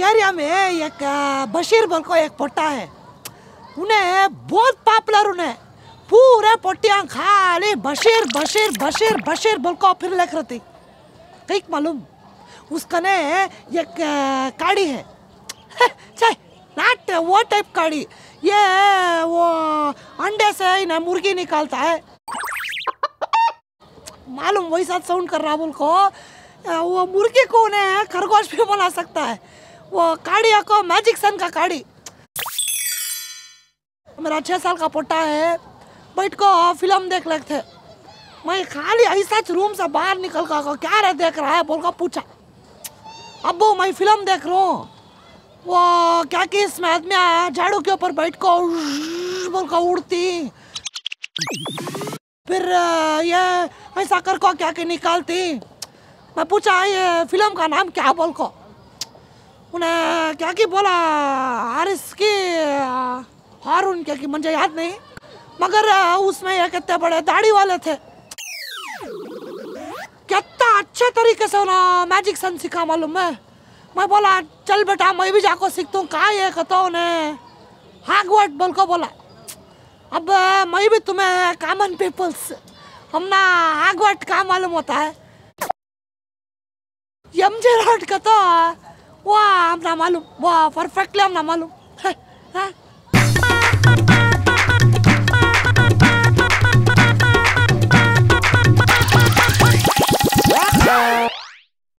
Area में एक बशीर बोल को एक पोटा है, उन्हें बहुत पॉपुलर, उन्हें पूरे पोटियां खाली बशीर बशीर बशीर बशीर बोल को फिर लेकर रहती। कहीं मालूम उसका ने एक गाड़ी है, नाट वो टाइप गाड़ी, ये वो अंडे से इन्हें मुर्गी निकालता है, मालूम वही साथ साउंड कर रहा बोल को। वो मुर्गी को उन्हें खरगोश भी बना सकता है, वो काड़िया को मैजिक सन का काड़ी। मेरा 6 साल का पोटा है, बैठ को फिल्म देख लेते थे, मैं खाली ऐसा रूम से बाहर निकल कर क्या रे देख रहा है बोल कर पूछा, अब्बू मैं फिल्म देख रहा हूँ, वो क्या कि इसमें आदमी झाड़ू के ऊपर बैठ को बोल कर उड़ती, फिर ये ऐसा कर को क्या कि निकालती। मैं पूछा ये फिल्म का नाम क्या बोल को, उन्हें क्या कि बोला हारिस की हारून क्या कि मुझे याद नहीं, मगर उसमें ये कितने बड़े दाढ़ी वाले थे, कितना अच्छे तरीके से उन्हें मैजिक सन सिखा मालूम है। मैं बोला चल बेटा मैं भी जाको सीखता हूँ, कहाँ ये कहता उन्हें हागवर्ड बोल को बोला। अब मैं भी तुम्हें कॉमन पीपल्स हम ना हागवर्ड का मालूम होता है, एमजे रोड का तो वाह हम ना मालूम, वाह परफेक्टली हम ना मालूम है।